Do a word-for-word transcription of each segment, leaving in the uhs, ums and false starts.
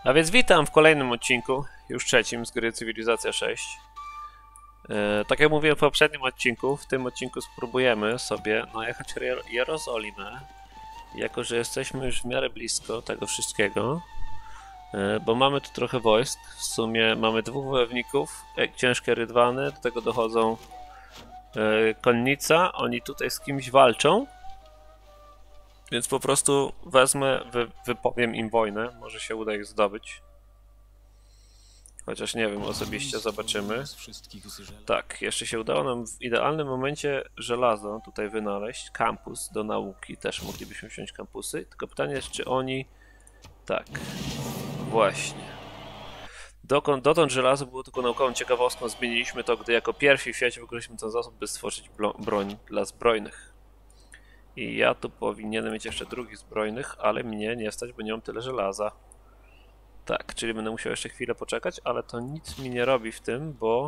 A więc witam w kolejnym odcinku, już trzecim z gry Cywilizacja sześć. E, tak jak mówiłem w poprzednim odcinku, w tym odcinku spróbujemy sobie najechać Jerozolimę, jako że jesteśmy już w miarę blisko tego wszystkiego, e, bo mamy tu trochę wojsk. W sumie mamy dwóch wojowników, e, ciężkie rydwany, do tego dochodzą e, konnica, oni tutaj z kimś walczą. Więc po prostu wezmę, wy, wypowiem im wojnę, może się uda ich zdobyć. Chociaż nie wiem, osobiście zobaczymy. Tak, jeszcze się udało nam w idealnym momencie żelazo tutaj wynaleźć. Kampus do nauki, też moglibyśmy wziąć kampusy. Tylko pytanie jest, czy oni... Tak, właśnie. Dokąd, dotąd żelazo było tylko naukową ciekawostką, zmieniliśmy to, gdy jako pierwsi w świecie wykorzystaliśmy ten zasób, by stworzyć broń dla zbrojnych. I ja tu powinienem mieć jeszcze drugich zbrojnych, ale mnie nie stać, bo nie mam tyle żelaza. Tak, czyli będę musiał jeszcze chwilę poczekać, ale to nic mi nie robi w tym, bo...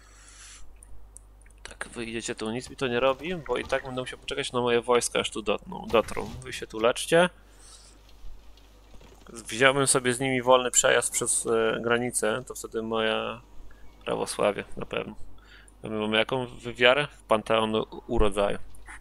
Tak, wy idziecie tu, nic mi to nie robi, bo i tak będę musiał poczekać na moje wojska, aż tu dotną, dotrą. Wy się tu leczcie. Wziąłbym sobie z nimi wolny przejazd przez e, granicę, to wtedy moja prawosławie na pewno. My mamy jaką wiarę? W Panteon Urodzaju.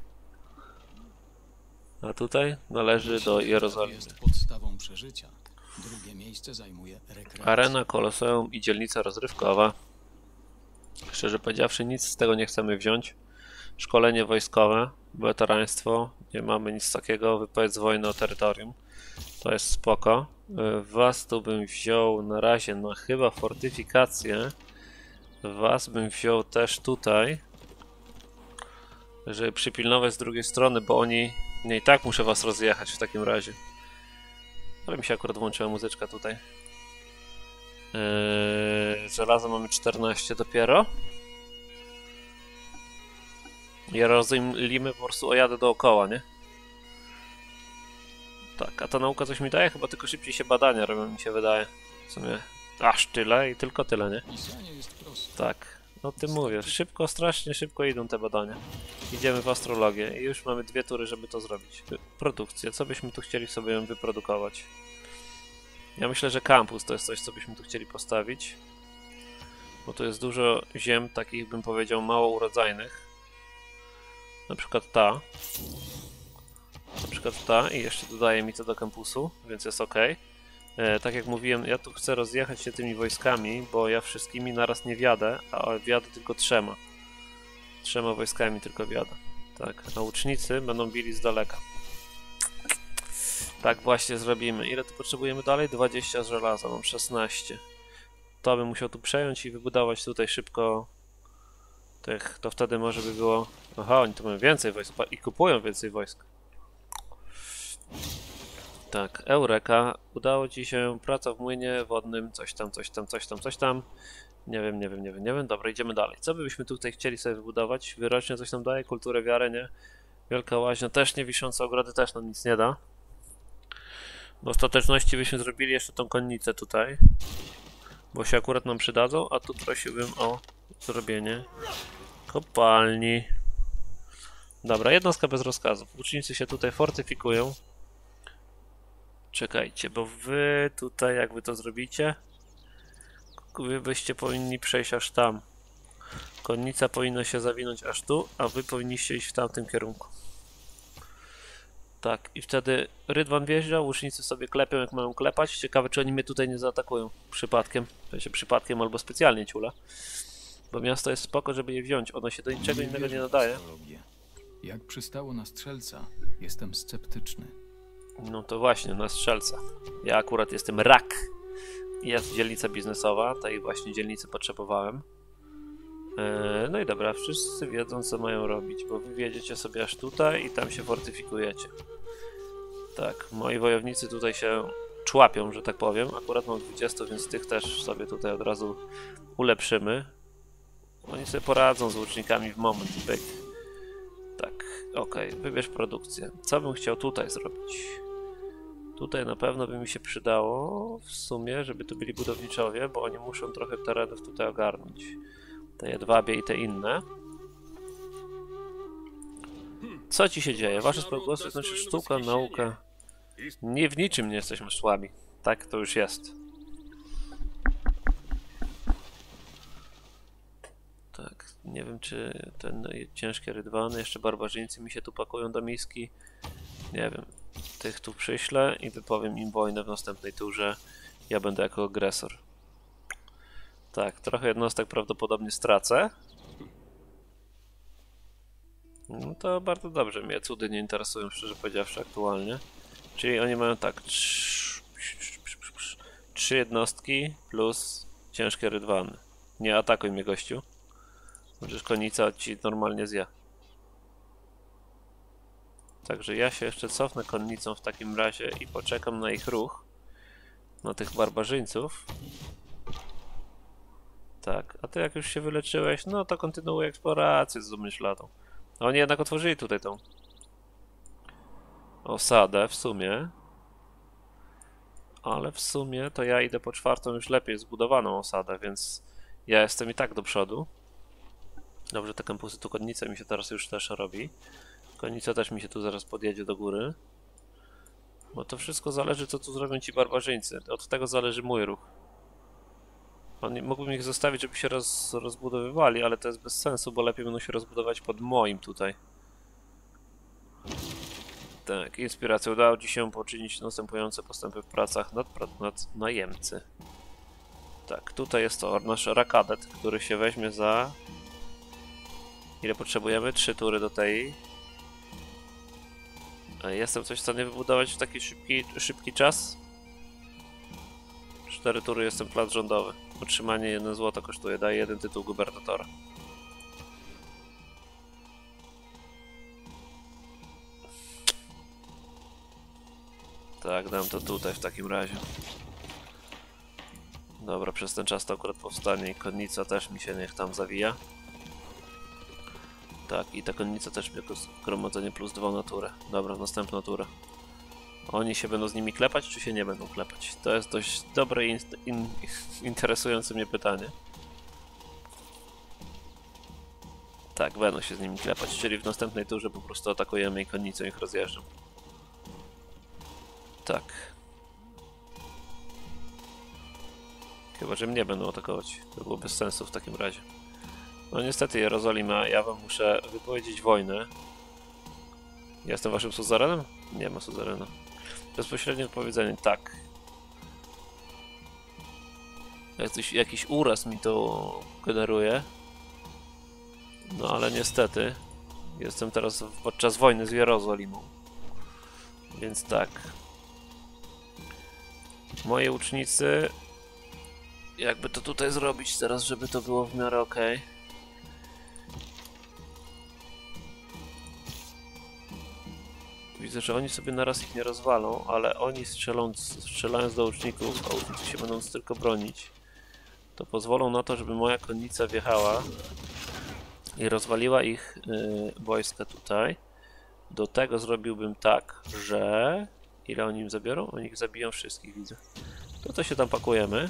A tutaj należy do Jerozolimy. Jest podstawą przeżycia. Drugie miejsce zajmuje rekreacja. Arena, koloseum i dzielnica rozrywkowa. Szczerze powiedziawszy, nic z tego nie chcemy wziąć. Szkolenie wojskowe, weteraństwo, nie mamy nic takiego. Wypowiedz wojny o terytorium. To jest spoko. Was tu bym wziął na razie na chyba fortyfikację. Was bym wziął też tutaj, żeby przypilnować z drugiej strony, bo oni... Nie, i tak muszę was rozjechać w takim razie. Ale mi się akurat włączyła muzyczka tutaj. Eee, żelazo mamy czternaście dopiero. Jerozolimy po prostu ojadę dookoła, nie? Tak, a ta nauka coś mi daje? Chyba tylko szybciej się badania robią, mi się wydaje. W sumie aż tyle i tylko tyle, nie? Tak. O tym mówię. Szybko, strasznie szybko idą te badania. Idziemy w astrologię i już mamy dwie tury, żeby to zrobić. Produkcję. Co byśmy tu chcieli sobie wyprodukować? Ja myślę, że kampus to jest coś, co byśmy tu chcieli postawić. Bo tu jest dużo ziem, takich bym powiedział mało urodzajnych. Na przykład ta. Na przykład ta i jeszcze dodaje mi to do kampusu, więc jest ok. E, tak jak mówiłem, ja tu chcę rozjechać się tymi wojskami, bo ja wszystkimi naraz nie wjadę, a wjadę tylko trzema. Trzema wojskami tylko wjadę. Tak, a łucznicy będą bili z daleka. Tak właśnie zrobimy. Ile tu potrzebujemy dalej? dwadzieścia żelaza, mam szesnaście. To bym musiał tu przejąć i wybudować tutaj szybko tych, to wtedy może by było... Aha, oni tu mają więcej wojsk i kupują więcej wojsk. Tak, Eureka, udało ci się, praca w młynie wodnym, coś tam, coś tam, coś tam, coś tam. Nie wiem, nie wiem, nie wiem, nie wiem. Dobra, idziemy dalej. Co byśmy tutaj chcieli sobie wybudować? Wyrocznie coś nam daje, kulturę, wiarę, nie? Wielka łaźnia też nie, wiszące ogrody też nam nic nie da. W ostateczności byśmy zrobili jeszcze tą konnicę tutaj, bo się akurat nam przydadzą, a tu prosiłbym o zrobienie kopalni. Dobra, jednostka bez rozkazów. Łucznicy się tutaj fortyfikują. Czekajcie, bo wy tutaj, jak wy to zrobicie, wy byście powinni przejść aż tam. Konnica powinna się zawinąć aż tu, a wy powinniście iść w tamtym kierunku. Tak, i wtedy rydwan wjeżdża, łucznicy sobie klepią, jak mają klepać. Ciekawe, czy oni mnie tutaj nie zaatakują przypadkiem. To się przypadkiem albo specjalnie ciula. Bo miasto jest spoko, żeby je wziąć. Ono się do niczego innego nie nadaje. Jak przystało na strzelca, jestem sceptyczny. No to właśnie, na strzelca. Ja akurat jestem rak. Jest dzielnica biznesowa, tej właśnie dzielnicy potrzebowałem. Eee, no i dobra, wszyscy wiedzą, co mają robić, bo wy wiedziecie sobie aż tutaj i tam się fortyfikujecie. Tak, moi wojownicy tutaj się człapią, że tak powiem. Akurat mam dwudziestu, więc tych też sobie tutaj od razu ulepszymy. Oni sobie poradzą z łucznikami w moment. Byk. Tak, okej, okay, wybierz produkcję. Co bym chciał tutaj zrobić? Tutaj na pewno by mi się przydało w sumie, żeby tu byli budowniczowie, bo oni muszą trochę terenów tutaj ogarnąć. Te jedwabie i te inne. Co ci się dzieje? Wasze sprawgłosy to znaczy sztuka, nauka. Nie w niczym nie jesteśmy słabi. Tak to już jest. Nie wiem, czy ten ciężkie rydwany, jeszcze barbarzyńcy mi się tu pakują do miski. Nie wiem. Tych tu przyślę i wypowiem im wojnę w następnej turze. Ja będę jako agresor. Tak, trochę jednostek prawdopodobnie stracę. No to bardzo dobrze. Mnie cudy nie interesują, szczerze powiedziawszy, aktualnie. Czyli oni mają tak... Trzy jednostki plus ciężkie rydwany. Nie atakuj mnie, gościu. Przecież konica ci normalnie zje. Także ja się jeszcze cofnę konnicą w takim razie i poczekam na ich ruch. Na tych barbarzyńców. Tak, a ty jak już się wyleczyłeś, no to kontynuuj eksplorację z Zmyślatą. Oni jednak otworzyli tutaj tą osadę w sumie. Ale w sumie to ja idę po czwartą już lepiej zbudowaną osadę, więc ja jestem i tak do przodu. Dobrze, te kampusy tu konnica mi się teraz już też robi. Konica też mi się tu zaraz podjedzie do góry. Bo to wszystko zależy, co tu zrobią ci barbarzyńcy. Od tego zależy mój ruch. Oni, mógłbym ich zostawić, żeby się roz, rozbudowywali, ale to jest bez sensu, bo lepiej będą się rozbudować pod moim tutaj. Tak, inspiracja. Udało ci się poczynić następujące postępy w pracach nad, nad najemcy. Tak, tutaj jest to nasz Rakadet, który się weźmie za... Ile potrzebujemy? Trzy tury do tej. A jestem coś w stanie wybudować w taki szybki, szybki czas? Cztery tury jestem plac rządowy. Utrzymanie jedno złoto kosztuje, daje jeden tytuł gubernatora. Tak, dam to tutaj w takim razie. Dobra, przez ten czas to akurat powstanie i konnica też mi się niech tam zawija. Tak, i ta konnica też jako zgromadzenie plus dwa na turę. Dobra, następna tura. Oni się będą z nimi klepać, czy się nie będą klepać? To jest dość dobre i in, in, interesujące mnie pytanie. Tak, będą się z nimi klepać, czyli w następnej turze po prostu atakujemy i konnicą ich rozjeżdżam. Tak. Chyba, że mnie będą atakować. To było bez sensu w takim razie. No niestety, Jerozolima, ja wam muszę wypowiedzieć wojnę. Ja jestem waszym suzerenem? Nie ma suzerena. Bezpośrednie wypowiedzenie, tak. Jakiś, jakiś uraz mi to generuje. No ale niestety, jestem teraz podczas wojny z Jerozolimą. Więc tak. Moi łucznicy... Jakby to tutaj zrobić teraz, żeby to było w miarę ok. Widzę, że oni sobie naraz ich nie rozwalą, ale oni strzeląc, strzelając do łuczników, a łucznicy się będą tylko bronić, to pozwolą na to, żeby moja konnica wjechała i rozwaliła ich yy, wojska tutaj. Do tego zrobiłbym tak, że... Ile oni im zabiorą? Oni ich zabiją wszystkich, widzę. To to się tam pakujemy.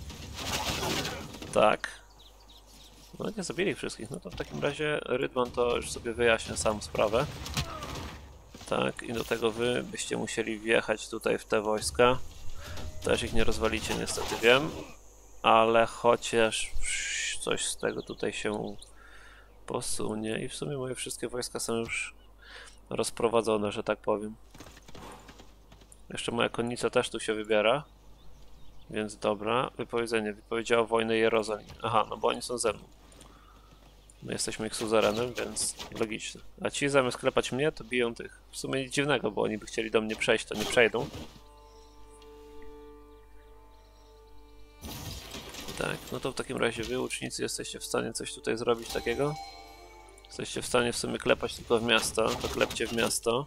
Tak. No nie zabili ich wszystkich, no to w takim razie Rydwan to już sobie wyjaśnia sam sprawę. Tak, i do tego wy byście musieli wjechać tutaj w te wojska. Też ich nie rozwalicie, niestety wiem. Ale chociaż coś z tego tutaj się posunie. I w sumie moje wszystkie wojska są już rozprowadzone, że tak powiem. Jeszcze moja konnica też tu się wybiera. Więc dobra, wypowiedzenie. Wypowiedziała wojnę Jerozolimie. Aha, no bo oni są ze mną. My jesteśmy ich suzerenem, więc logiczne. A ci zamiast klepać mnie, to biją tych. W sumie nic dziwnego, bo oni by chcieli do mnie przejść, to nie przejdą. Tak, no to w takim razie wy, łucznicy, jesteście w stanie coś tutaj zrobić takiego? Jesteście w stanie w sumie klepać tylko w miasto, to klepcie w miasto.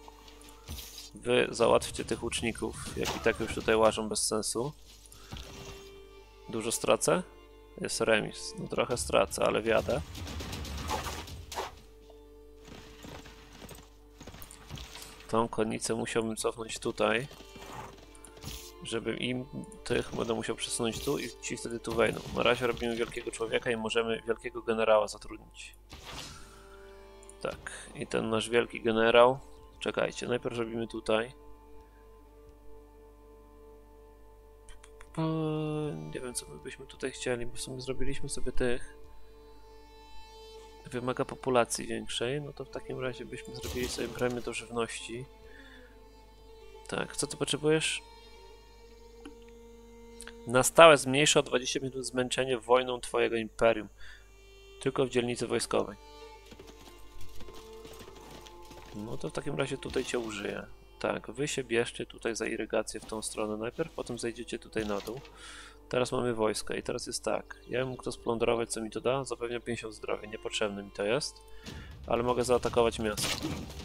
Wy załatwcie tych łuczników, jak i tak już tutaj łażą bez sensu. Dużo stracę? Jest remis. No trochę stracę, ale wjadę. Tą konnicę musiałbym cofnąć tutaj. Żeby im tych będę musiał przesunąć tu i ci wtedy tu wejdą. Na razie robimy wielkiego człowieka i możemy wielkiego generała zatrudnić. Tak, i ten nasz wielki generał... Czekajcie, najpierw robimy tutaj. Nie wiem, co my byśmy tutaj chcieli, bo w sumie zrobiliśmy sobie tych. wymaga populacji większej, no to w takim razie byśmy zrobili sobie premię do żywności. Tak, co ty potrzebujesz? Na stałe zmniejsza o dwadzieścia minut zmęczenie wojną twojego imperium. Tylko w dzielnicy wojskowej. No to w takim razie tutaj cię użyję. Tak, wy się bierzcie tutaj za irygację w tą stronę najpierw, potem zejdziecie tutaj na dół. Teraz mamy wojska i teraz jest tak. Ja bym mógł to splądrować, co mi to da? Zapewnia pięćdziesiąt zdrowia, niepotrzebne mi to jest. Ale mogę zaatakować miasto.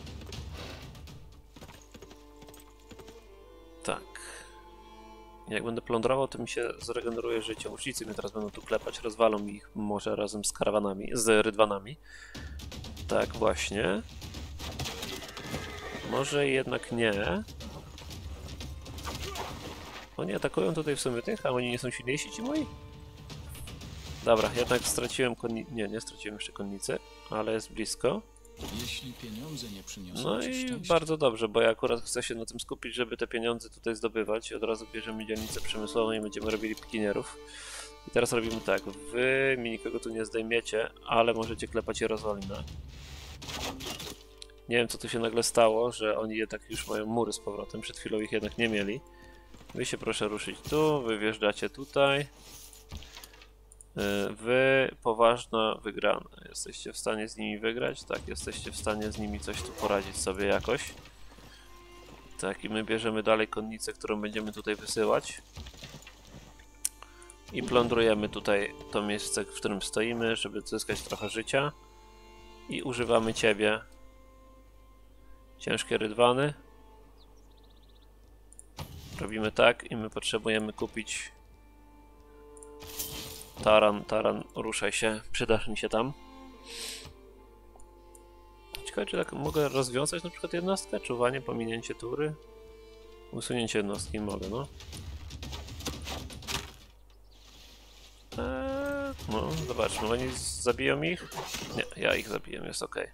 Tak. Jak będę plądrował, to mi się zregeneruje życie. Łucznicy mnie teraz będą tu klepać, rozwalą mi ich może razem z karawanami, z rydwanami. Tak, właśnie. Może jednak nie. Oni atakują tutaj w sumie tych, a oni nie są silniejsi ci moi? Dobra, jednak straciłem konnicę. Nie, nie straciłem jeszcze konnicy, ale jest blisko. Jeśli pieniądze nie przyniosą No ci i szczęścia, bardzo dobrze, bo ja akurat chcę się na tym skupić, żeby te pieniądze tutaj zdobywać i od razu bierzemy dzielnicę przemysłową i będziemy robili pikinierów. I teraz robimy tak, wy mi nikogo tu nie zdejmiecie, ale możecie klepać Jerozolimę. Nie wiem, co tu się nagle stało, że oni jednak już mają mury z powrotem, przed chwilą ich jednak nie mieli. Wy się proszę ruszyć tu, wy wjeżdżacie tutaj. Wy poważna wygrana. Jesteście w stanie z nimi wygrać? Tak, jesteście w stanie z nimi coś tu poradzić sobie jakoś. Tak, i my bierzemy dalej konnicę, którą będziemy tutaj wysyłać. I plądrujemy tutaj to miejsce, w którym stoimy, żeby zyskać trochę życia. I używamy ciebie. Ciężkie rydwany. Robimy tak i my potrzebujemy kupić taran, taran, ruszaj się, przydasz mi się tam. Ciekawe, czy tak mogę rozwiązać na przykład jednostkę? Czuwanie, pominięcie tury. Usunięcie jednostki mogę, no. Eee, no, zobaczmy, oni zabiją ich? Nie, ja ich zabiję, jest ok.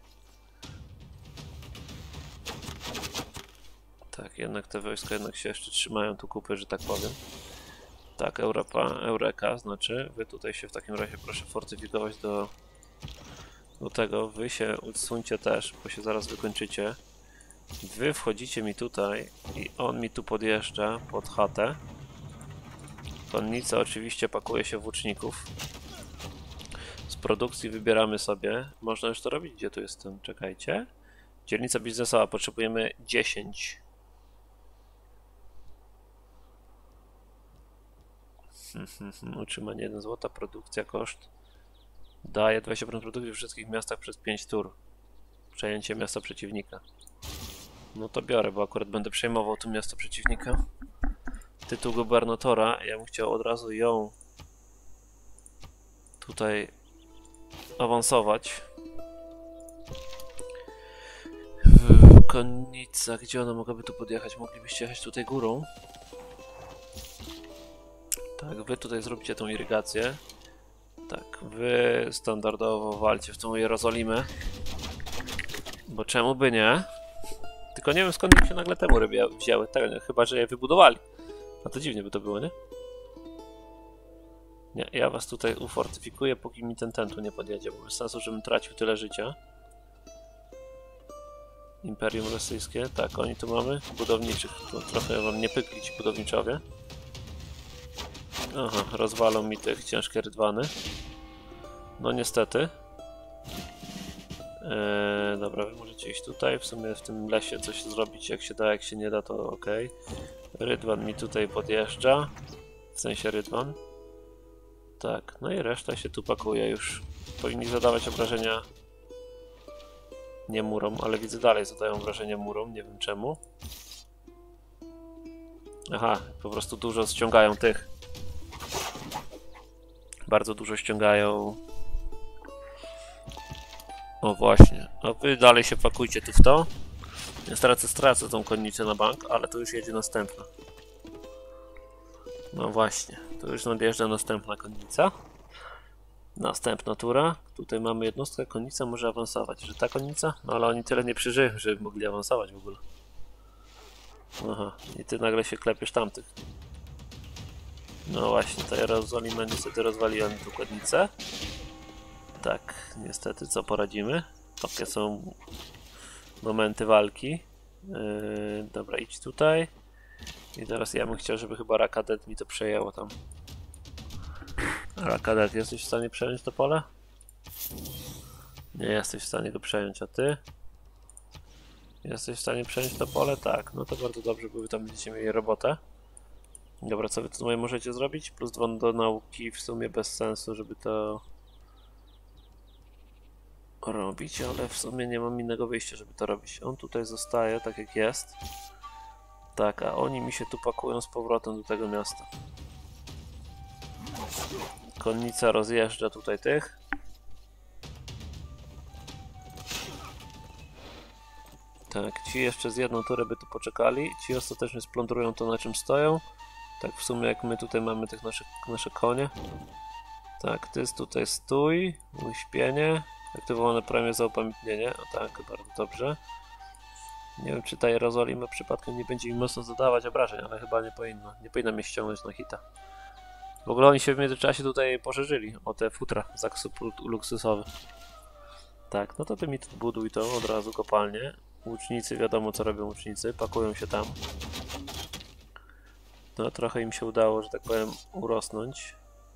Tak, jednak te wojska jednak się jeszcze trzymają tu kupy, że tak powiem. Tak, Europa, Eureka, znaczy, wy tutaj się w takim razie proszę fortyfikować do, do tego, wy się odsuńcie też, bo się zaraz wykończycie. Wy wchodzicie mi tutaj i on mi tu podjeżdża pod chatę. Konnica oczywiście pakuje się włóczników. Z produkcji wybieramy sobie, można już to robić, gdzie tu jestem, czekajcie. Dzielnica biznesowa, potrzebujemy dziesięć. Utrzymanie jeden złota, produkcja, koszt. Daje dwadzieścia procent produkcji w wszystkich miastach przez pięć tur. Przejęcie miasta przeciwnika. No to biorę, bo akurat będę przejmował tu miasto przeciwnika. Tytuł gubernatora, ja bym chciał od razu ją tutaj awansować. Konnica, gdzie ona mogłaby tu podjechać? Moglibyście jechać tutaj górą. Tak, wy tutaj zrobicie tą irygację. Tak, wy standardowo walcie w tą Jerozolimę. Bo czemu by nie? Tylko nie wiem, skąd mi się nagle te mury wzięły. Tak, nie, chyba, że je wybudowali. A to dziwnie by to było, nie? Nie, ja was tutaj ufortyfikuję, póki mi ten ten tu nie podjedzie, bo bez sensu, żebym tracił tyle życia. Imperium Rosyjskie, tak, oni tu mamy. Budowniczych, tu trochę wam nie pykli ci budowniczowie. Aha, rozwalą mi tych ciężkie rydwany. No niestety. Eee, dobra, wy możecie iść tutaj, w sumie w tym lesie coś zrobić, jak się da, jak się nie da, to ok. Rydwan mi tutaj podjeżdża, w sensie rydwan. Tak, no i reszta się tu pakuje już. Powinni zadawać obrażenia nie murom, ale widzę dalej zadają obrażenia murom, nie wiem czemu. Aha, po prostu dużo ściągają tych. Bardzo dużo ściągają. O właśnie, a wy dalej się pakujcie tu w to. Ja stracę, stracę tą konnicę na bank, ale to już jedzie następna. No właśnie, to już nadjeżdża następna konnica. Następna tura. Tutaj mamy jednostkę, konnica może awansować. Że ta konnica? No ale oni tyle nie przeżyją, żeby mogli awansować w ogóle. Aha, i ty nagle się klepiesz tamtych. No właśnie, ta Jerozolima niestety rozwaliła mi tu konnicę. Tak, niestety, co poradzimy? Takie są momenty walki. Yy, dobra, idź tutaj. I teraz ja bym chciał, żeby chyba Rakadet mi to przejęło tam. Rakadet, jesteś w stanie przejąć to pole? Nie jesteś w stanie go przejąć, a ty? Jesteś w stanie przejąć to pole? Tak, no to bardzo dobrze, bo wy tam będziecie mieli robotę. Dobra, co wy tutaj możecie zrobić? Plus dwa do nauki, w sumie bez sensu, żeby to robić, ale w sumie nie mam innego wyjścia, żeby to robić. On tutaj zostaje tak jak jest. Tak, a oni mi się tu pakują z powrotem do tego miasta. Konnica rozjeżdża tutaj tych. Tak, ci jeszcze z jedną turę by tu poczekali. Ci ostatecznie splądrują to, na czym stoją. Tak w sumie jak my tutaj mamy tych naszych, nasze konie. Tak, ty tutaj stój. Uśpienie. Aktywowane premie za upamiętnienie. O tak, bardzo dobrze. Nie wiem, czy ta Jerozolima przypadkiem nie będzie mi mocno zadawać obrażeń, ale chyba nie powinno. Nie powinna mnie ściągnąć na hita. W ogóle oni się w międzyczasie tutaj poszerzyli o te futra zakup luksusowy. Tak, no to ty mi tu buduj to od razu kopalnie. Łucznicy, wiadomo co robią łucznicy, pakują się tam. No trochę im się udało, że tak powiem, urosnąć.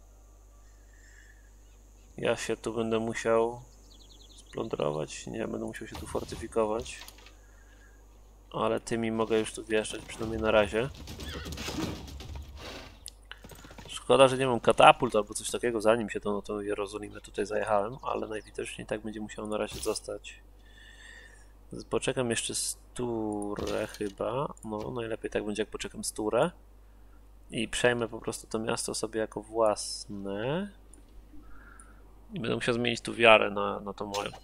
Ja się tu będę musiał splądrować, nie, będę musiał się tu fortyfikować. Ale tymi mogę już tu wjeżdżać, przynajmniej na razie. Szkoda, że nie mam katapult albo coś takiego, zanim się to, no to Jerozolimę tutaj zajechałem, ale najwidoczniej tak będzie musiał na razie zostać. Poczekam jeszcze sturę chyba, no najlepiej tak będzie jak poczekam sturę. I przejmę po prostu to miasto sobie jako własne. I będę musiał zmienić tu wiarę na, na to moją.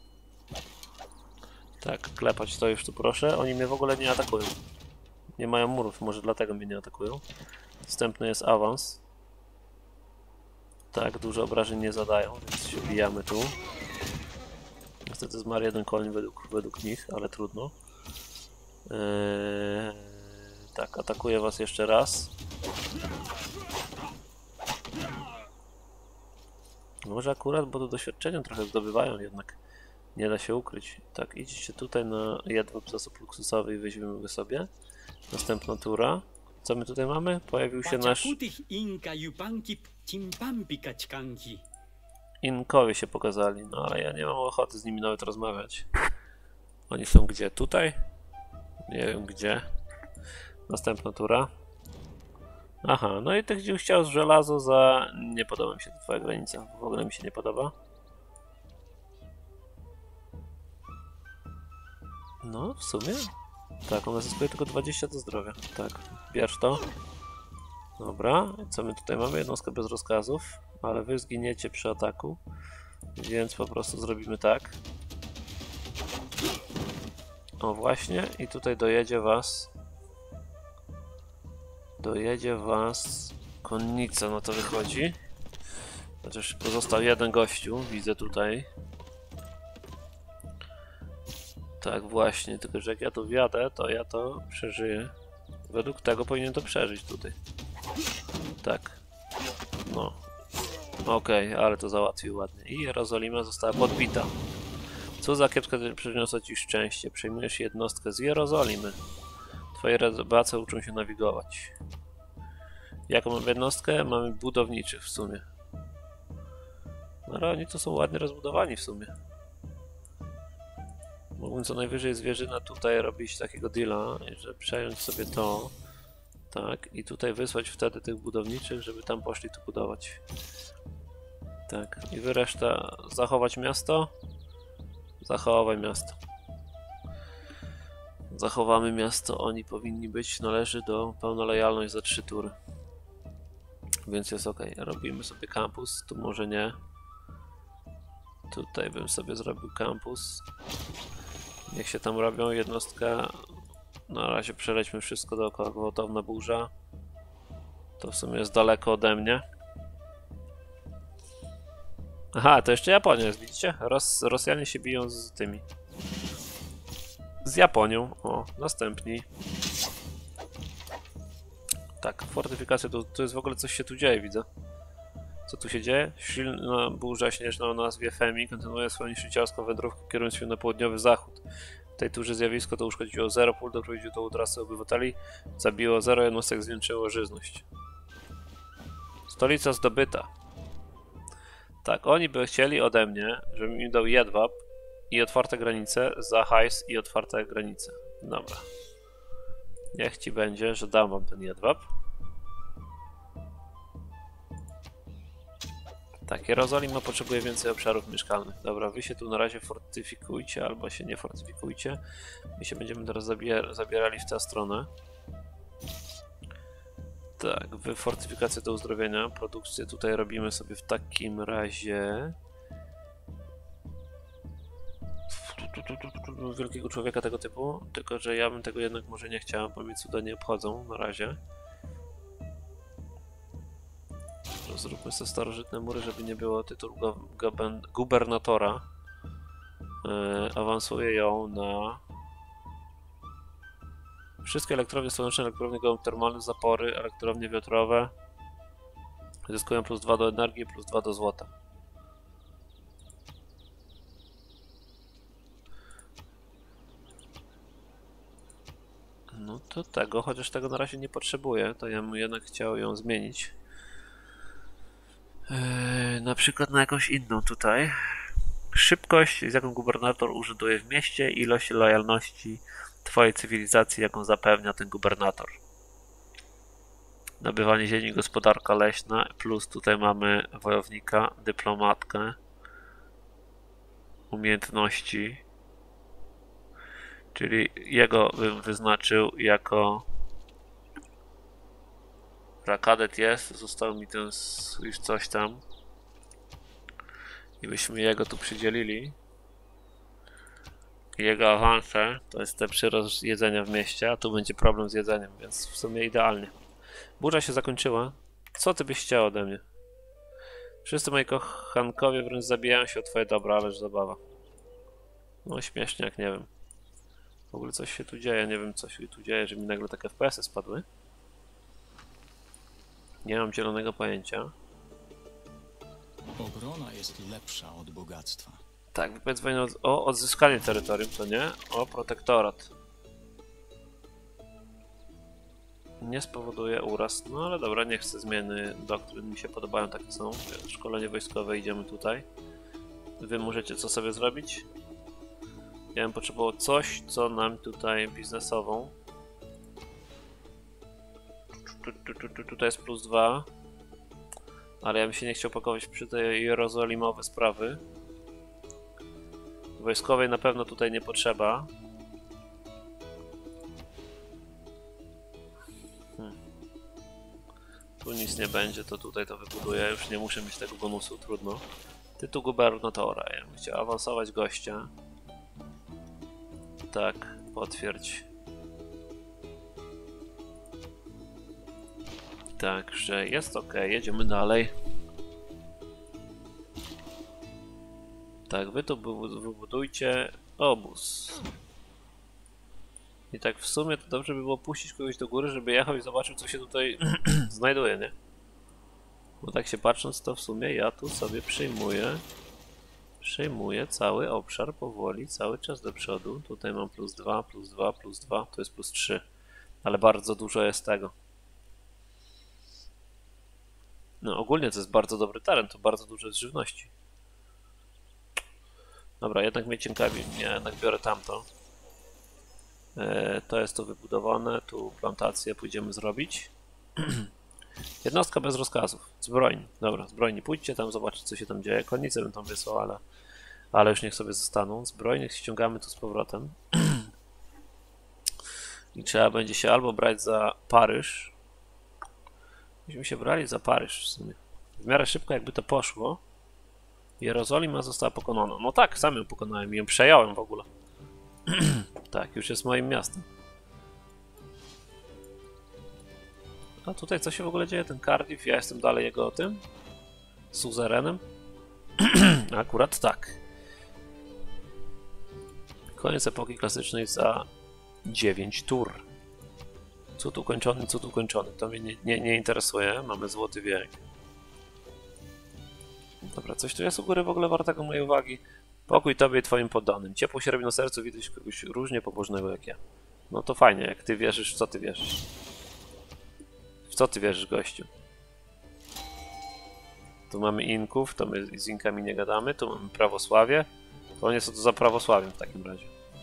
Tak, klepać to już tu proszę. Oni mnie w ogóle nie atakują. Nie mają murów, może dlatego mnie nie atakują. Następny jest awans. Tak, dużo obrażeń nie zadają, więc się bijamy tu. Niestety zmarł jeden koń według, według nich, ale trudno. Eee, tak, atakuję was jeszcze raz. Może akurat, bo to doświadczenia trochę zdobywają jednak. Nie da się ukryć. Tak, idźcie tutaj na jedwab zasób luksusowy i weźmiemy go sobie. Następna tura. Co my tutaj mamy? Pojawił się nasz... Inkowie się pokazali, no ale ja nie mam ochoty z nimi nawet rozmawiać. Oni są gdzie? Tutaj? Nie wiem gdzie. Następna tura. Aha, no i tych chciał z żelazo za... Nie podoba mi się ta twoja granica. W ogóle mi się nie podoba. No, w sumie. Tak, ona zyskuje tylko dwadzieścia do zdrowia. Tak, bierz to. Dobra, co my tutaj mamy? Jednostkę bez rozkazów, ale wy zginiecie przy ataku. Więc po prostu zrobimy tak. O właśnie, i tutaj dojedzie was... Dojedzie was... konnica, no to wychodzi. Chociaż pozostał jeden gościu, widzę tutaj. Tak właśnie, tylko że jak ja tu wjadę, to ja to przeżyję. Według tego powinien to przeżyć tutaj. Tak. No. Okej, okay, ale to załatwił ładnie. I Jerozolima została podbita. Co za kiepska przyniosła ci szczęście. Przejmujesz jednostkę z Jerozolimy. Twoje rybacy uczą się nawigować. Jaką mamy jednostkę? Mamy budowniczych w sumie. No ale oni to są ładnie rozbudowani w sumie. Mógłbym co najwyżej zwierzyna tutaj robić takiego deala, że przejąć sobie to. Tak, i tutaj wysłać wtedy tych budowniczych, żeby tam poszli tu budować. Tak, i wy reszta zachować miasto. Zachowaj miasto. Zachowamy miasto, oni powinni być, należy do pełna lojalność za trzy tury. Więc jest ok. Robimy sobie kampus, tu może nie. Tutaj bym sobie zrobił kampus. Niech się tam robią, jednostka. Na razie przelećmy wszystko dookoła, gwałtowna burza. To w sumie jest daleko ode mnie. Aha, to jeszcze Japonia jest, widzicie? Ros Rosjanie się biją z tymi. Z Japonią. O, następni. Tak, fortyfikacja, to, to jest w ogóle coś się tu dzieje, widzę. Co tu się dzieje? Silna burza śnieżna o nazwie Femi kontynuuje swoją niszczycielską wędrówkę, kierując się na południowy zachód. W tej turze zjawisko to uszkodziło zero pól, doprowadziło do utraty obywateli, zabiło zero jednostek, zwiększyło żyzność. Stolica zdobyta. Tak, oni by chcieli ode mnie, żebym im dał jedwab i otwarte granice za hajs i otwarte granice. Dobra. Niech ci będzie, że dam wam ten jedwab. Tak, Jerozolima potrzebuje więcej obszarów mieszkalnych. Dobra, wy się tu na razie fortyfikujcie, albo się nie fortyfikujcie. My się będziemy teraz zabier zabierali w tę stronę. Tak, wy fortyfikację do uzdrowienia. Produkcję tutaj robimy sobie w takim razie... wielkiego człowieka tego typu, tylko że ja bym tego jednak może nie chciał, bo mnie cuda nie obchodzą na razie. Zróbmy sobie starożytne mury, żeby nie było tytułu gubernatora. Yy, awansuję ją na... Wszystkie elektrownie słoneczne, elektrownie geotermalne, zapory, elektrownie wiatrowe zyskują plus dwa do energii, plus dwa do złota. No to tego, chociaż tego na razie nie potrzebuję, to ja bym jednak chciał ją zmienić. Yy, na przykład na jakąś inną tutaj. Szybkość, z jaką gubernator urzęduje w mieście, ilość lojalności twojej cywilizacji, jaką zapewnia ten gubernator. Nabywanie ziemi, gospodarka leśna, plus tutaj mamy wojownika, dyplomatkę, umiejętności, czyli jego bym wyznaczył jako kadet jest, został mi ten już coś tam i byśmy jego tu przydzielili. Jego awanse to jest ten przyrost jedzenia w mieście, a tu będzie problem z jedzeniem, więc w sumie idealnie. Burza się zakończyła. Co ty byś chciał ode mnie? Wszyscy moi kochankowie wręcz zabijają się o twoje dobra, ależ zabawa. No śmiesznie, jak nie wiem. W ogóle coś się tu dzieje, nie wiem co się tu dzieje, że mi nagle takie F P S-y spadły. Nie mam zielonego pojęcia. Obrona jest lepsza od bogactwa. Tak, wypowiedz wojnę o odzyskanie terytorium, to nie? O protektorat. Nie spowoduje uraz. No ale dobra, nie chcę zmiany doktryn, mi się podobają, takie są. Szkolenie wojskowe, idziemy tutaj. Wy możecie co sobie zrobić? Ja bym potrzebował coś, co nam tutaj biznesową. Tu, tu, tu, tu, tutaj jest plus dwa. Ale ja bym się nie chciał pakować przy tej jerozolimowe sprawy. Wojskowej na pewno tutaj nie potrzeba. Hmm. Tu nic nie będzie, to tutaj to wybuduję. Już nie muszę mieć tego bonusu, trudno. Tytuł gubernatora. Ja bym chciał awansować gościa. Tak, potwierdź. Także jest ok, jedziemy dalej. Tak, wy tu wybudujcie obóz. I tak w sumie to dobrze by było puścić kogoś do góry, żeby jechał i zobaczył, co się tutaj znajduje, nie? Bo tak się patrząc, to w sumie ja tu sobie przejmuję Przejmuję cały obszar powoli, cały czas do przodu. Tutaj mam plus dwa, plus dwa, plus dwa, to jest plus trzy. Ale bardzo dużo jest tego. No ogólnie to jest bardzo dobry teren, to bardzo dużo jest żywności. Dobra, jednak mnie ciekawi, ja jednak biorę tamto. E, to jest tu wybudowane, tu plantację pójdziemy zrobić. Jednostka bez rozkazów, zbrojni. Dobra, zbrojni, pójdźcie tam, zobaczyć co się tam dzieje. Konnicę bym tam wysłał, ale, ale już niech sobie zostaną. Zbrojnych ściągamy tu z powrotem. I trzeba będzie się albo brać za Paryż. Myśmy się brali za Paryż w sumie. W miarę szybko jakby to poszło. Jerozolima została pokonana. No tak, sam ją pokonałem i ją przejąłem w ogóle. Tak, już jest moim miastem. A tutaj co się w ogóle dzieje? Ten Cardiff, ja jestem dalej jego tym suzerenem. Akurat tak. Koniec epoki klasycznej za dziewięć tur. Cud ukończony, cud ukończony. To mnie nie, nie, nie interesuje. Mamy złoty wiek. Dobra, coś tu jest u góry w ogóle wartego mojej uwagi. Pokój tobie i twoim poddanym. Ciepło się robi na sercu, widać kogoś różnie pobożnego jak ja. No to fajnie, jak ty wierzysz, w co ty wierzysz? W co ty wierzysz, gościu? Tu mamy Inków, to my z Inkami nie gadamy, tu mamy prawosławie. To nie co to za prawosławiem w takim razie.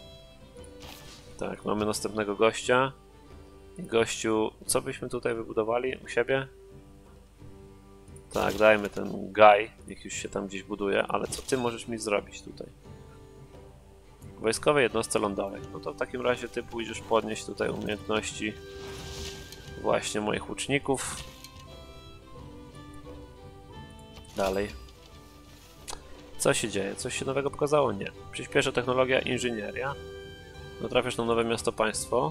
Tak, mamy następnego gościa. I gościu, co byśmy tutaj wybudowali u siebie? Tak, dajmy ten gaj, niech już się tam gdzieś buduje, ale co ty możesz mi zrobić tutaj? Wojskowej jednostce lądowej. No to w takim razie ty pójdziesz podnieść tutaj umiejętności właśnie moich łuczników. Dalej. Co się dzieje? Coś się nowego pokazało? Nie. Przyspieszy technologia, inżynieria. Natrafiasz na nowe miasto-państwo.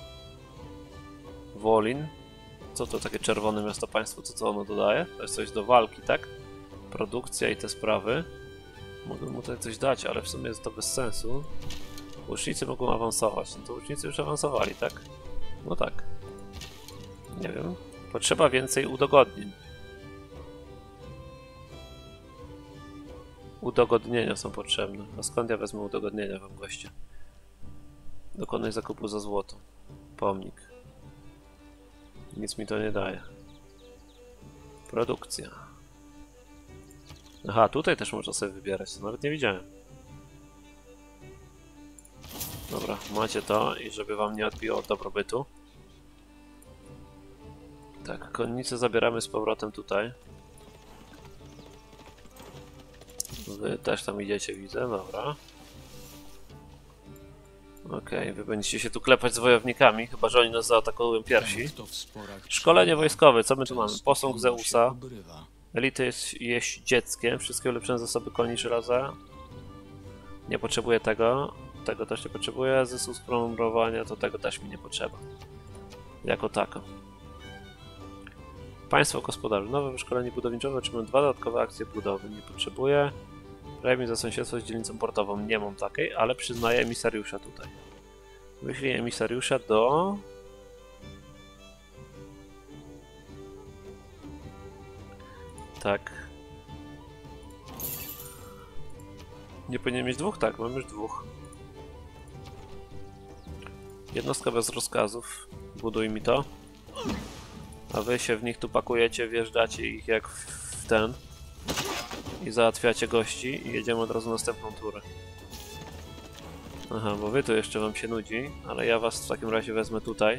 Wolin. Co to takie czerwone miasto-państwo? Co to ono dodaje? To jest coś do walki, tak? Produkcja i te sprawy. Mogę mu tutaj coś dać, ale w sumie jest to bez sensu. Łucznicy mogą awansować. No to łucznicy już awansowali, tak? No tak. Nie wiem. Potrzeba więcej udogodnień. Udogodnienia są potrzebne. A skąd ja wezmę udogodnienia wam, goście? Dokonaj zakupu za złoto. Pomnik. Nic mi to nie daje. Produkcja. Aha, tutaj też można sobie wybierać. To nawet nie widziałem. Dobra, macie to i żeby wam nie odbiło od dobrobytu. Tak, konnicę zabieramy z powrotem tutaj. Wy też tam idziecie, widzę, dobra. Okej, okay, wy będziecie się tu klepać z wojownikami, chyba że oni nas zaatakują pierwsi. Szkolenie wojskowe, co my tu mamy? Posąg Zeusa. Elity jest jeździeckie, wszystkie ulepszone zasoby koni żelaza. Nie potrzebuję tego. Tego też nie potrzebuję. Zysku z promowania, to tego też mi nie potrzeba. Jako tako. Państwo gospodarze. Nowe wyszkolenie budowniczowe, otrzymują dwa dodatkowe akcje budowy. Nie potrzebuję. Premii za sąsiedztwo z dzielnicą portową. Nie mam takiej, ale przyznaję emisariusza tutaj. Wyślij emisariusza do... Tak. Nie powinien mieć dwóch? Tak, mam już dwóch. Jednostka bez rozkazów. Buduj mi to. A wy się w nich tu pakujecie, wjeżdżacie ich jak w ten. I załatwiacie gości i jedziemy od razu na następną turę. Aha, bo wy tu jeszcze wam się nudzi, ale ja was w takim razie wezmę tutaj.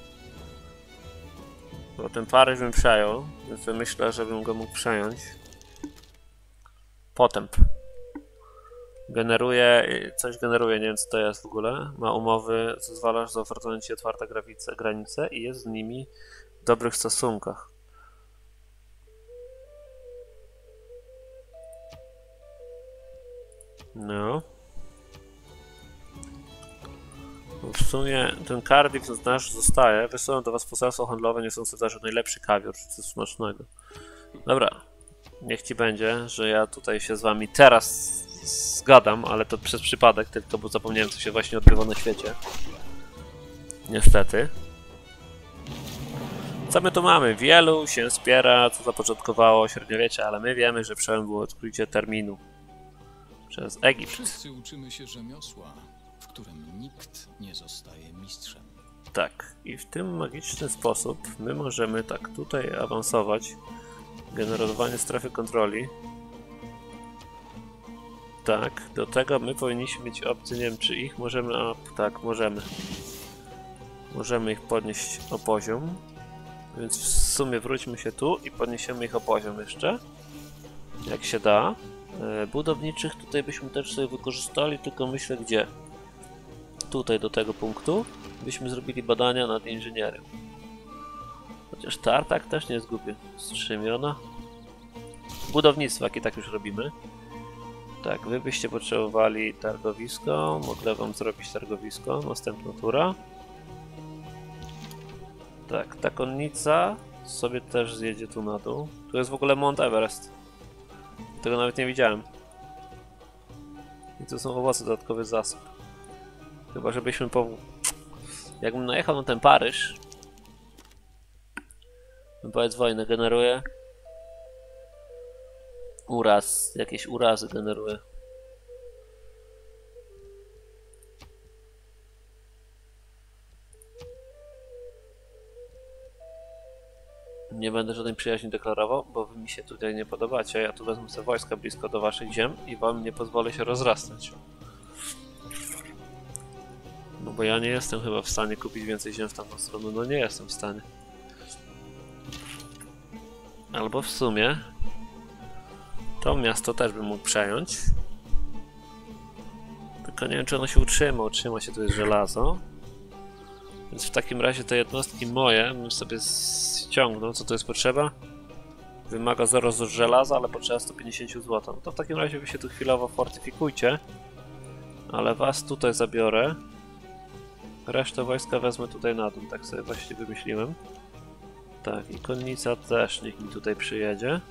Bo ten Paryż bym przejął, więc myślę, żebym go mógł przejąć. Potęp. Generuje, coś generuje, nie wiem co to jest w ogóle. Ma umowy, zezwalasz zaoferować ci otwarte granice, granice i jest z nimi w dobrych stosunkach. No. W sumie ten Cardiff nasz zostaje. Wysyłam do was poselstwo handlowe niosące w darze najlepszy kawior, coś smacznego. Dobra. Niech ci będzie, że ja tutaj się z wami teraz zgadam, ale to przez przypadek tylko, bo zapomniałem co się właśnie odbywa na świecie. Niestety. Co my tu mamy? Wielu się spiera, co zapoczątkowało średniowiecie, ale my wiemy, że przełom było odkrycie terminu przez Egipt. Wszyscy uczymy się rzemiosła, w którym nikt nie zostaje mistrzem. Tak, i w tym magiczny sposób my możemy tak tutaj awansować. Generowanie strefy kontroli. Tak, do tego my powinniśmy mieć opcję, nie wiem czy ich możemy, a tak, możemy. Możemy ich podnieść o poziom. Więc w sumie wróćmy się tu i podniesiemy ich o poziom jeszcze. Jak się da. Budowniczych tutaj byśmy też sobie wykorzystali, tylko myślę gdzie. Tutaj do tego punktu byśmy zrobili badania nad inżynierią. Chociaż tartak też nie jest głupie. Strzemiona. Budownictwo, jakie tak już robimy. Tak, wy byście potrzebowali targowisko. Mogę wam zrobić targowisko. Następna tura. Tak, ta konnica sobie też zjedzie tu na dół. Tu jest w ogóle Mount Everest. Tego nawet nie widziałem. I tu są owoce, dodatkowy zasób. Chyba żebyśmy po... Jakbym najechał na ten Paryż... Powiedz wojnę generuje. uraz, jakieś urazy generuje. Nie będę żadnej przyjaźni deklarował, bo wy mi się tutaj nie podobacie. Ja tu wezmę sobie wojska blisko do waszych ziem i wam nie pozwolę się rozrastać. No bo ja nie jestem chyba w stanie kupić więcej ziem w tamtą stronę. No nie jestem w stanie. Albo w sumie to miasto też bym mógł przejąć. Tylko nie wiem, czy ono się utrzyma. Utrzyma się, to jest żelazo. Więc w takim razie te jednostki moje bym sobie ściągnął. Co to jest potrzeba? Wymaga zero z żelaza, ale potrzeba sto pięćdziesiąt złota. No to w takim razie wy się tu chwilowo fortyfikujcie. Ale was tutaj zabiorę. Resztę wojska wezmę tutaj na dół. Tak sobie właśnie wymyśliłem. Tak, i konnica też niech mi tutaj przyjedzie.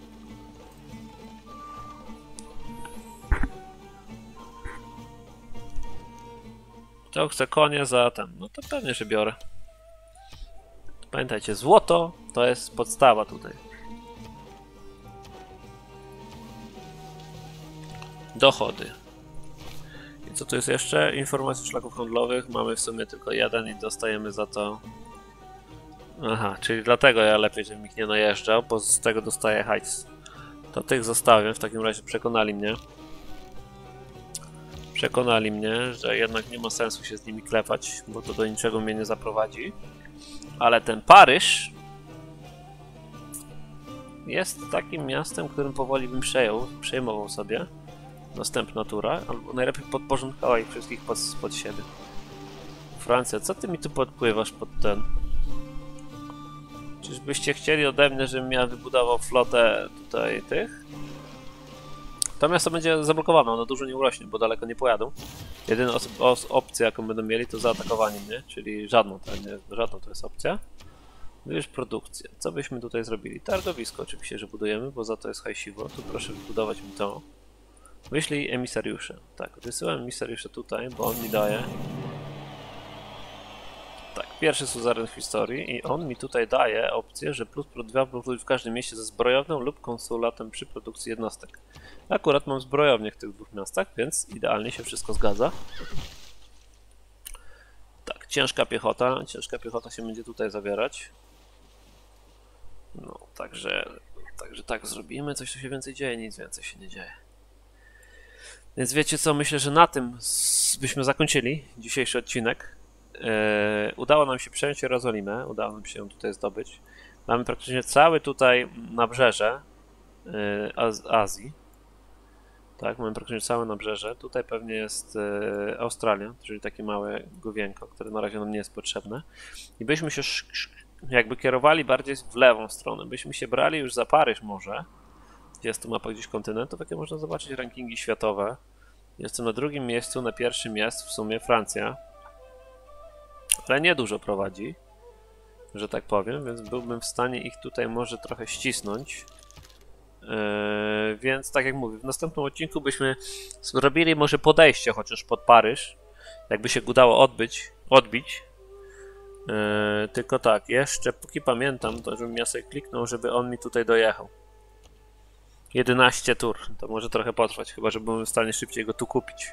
To chcę konie za ten. No to pewnie, że biorę. Pamiętajcie, złoto to jest podstawa tutaj. Dochody. I co tu jest jeszcze? Informacje szlaków handlowych. Mamy w sumie tylko jeden i dostajemy za to... Aha, czyli dlatego ja lepiej, żebym ich nie najeżdżał, bo z tego dostaję hajs. To tych zostawię, w takim razie przekonali mnie. Przekonali mnie, że jednak nie ma sensu się z nimi klepać, bo to do niczego mnie nie zaprowadzi. Ale ten Paryż jest takim miastem, którym powoli bym przejął, przejmował sobie. Następna tura, albo najlepiej podporządkował ich wszystkich pod, pod siebie. Francja, co ty mi tu podpływasz pod ten? Czyżbyście chcieli ode mnie, żebym ja wybudował flotę tutaj tych? To miasto będzie zablokowane, ono dużo nie urośnie, bo daleko nie pojadą. Jedyna opcja, jaką będą mieli, to zaatakowanie mnie, czyli żadną, to nie, żadną to jest opcja. No już produkcja. Co byśmy tutaj zrobili? Targowisko oczywiście, że budujemy, bo za to jest hajsiwo. Tu proszę wybudować mi to. Wyślij emisariusze. Tak, wysyłam emisariusze tutaj, bo on mi daje... Tak, pierwszy suzeren w historii i on mi tutaj daje opcję, że plus dwa produkuj w każdym mieście ze zbrojownią lub konsulatem przy produkcji jednostek. Akurat mam zbrojownię w tych dwóch miastach, więc idealnie się wszystko zgadza. Tak, ciężka piechota. Ciężka piechota się będzie tutaj zawierać. No, także, także tak zrobimy. Coś tu się więcej dzieje, nic więcej się nie dzieje. Więc wiecie co, myślę, że na tym byśmy zakończyli dzisiejszy odcinek. Yy, udało nam się przejąć Jerozolimę, udało nam się ją tutaj zdobyć. Mamy praktycznie cały tutaj nabrzeże yy, Az Azji. Tak, mamy praktycznie całe nabrzeże. Tutaj pewnie jest yy, Australia, czyli takie małe główienko, które na razie nam nie jest potrzebne. I byśmy się jakby kierowali bardziej w lewą stronę. Byśmy się brali już za Paryż może. Gdzie jest tu mapa gdzieś kontynentów, jakie można zobaczyć rankingi światowe. Jestem na drugim miejscu, na pierwszym jest w sumie Francja. Ale nie dużo prowadzi, że tak powiem, więc byłbym w stanie ich tutaj może trochę ścisnąć. Yy, więc tak jak mówię, w następnym odcinku byśmy zrobili może podejście chociaż pod Paryż, jakby się udało odbyć, odbić. Yy, tylko tak, jeszcze póki pamiętam, to żebym ja sobie kliknął, żeby on mi tutaj dojechał. jedenaście tur, to może trochę potrwać, chyba że byłem w stanie szybciej go tu kupić.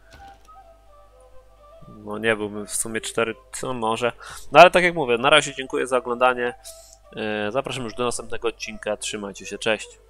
No nie byłbym w sumie cztery, co może. No ale tak jak mówię, na razie dziękuję za oglądanie. Zapraszam już do następnego odcinka. Trzymajcie się, cześć.